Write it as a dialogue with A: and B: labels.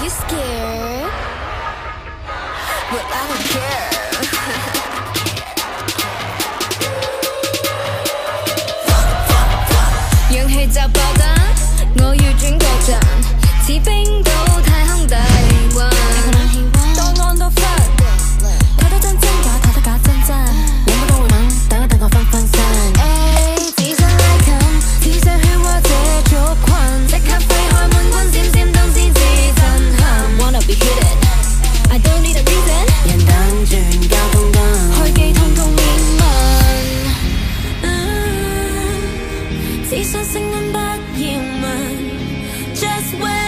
A: scared? But I don't care. 氧氣就爆彈，我要轉個站，似冰島太空大運。檔案都發，睇到真真假，睇得假真真，有乜都會問，等一等我分分身。自信拉近，似上漩渦這族群，即刻揮開滿軍閃閃燈先至震撼。Wanna be hit it, I don't need a reason。人等轉交通燈，開機通通面問。自信聲音不要問 ，Just wait。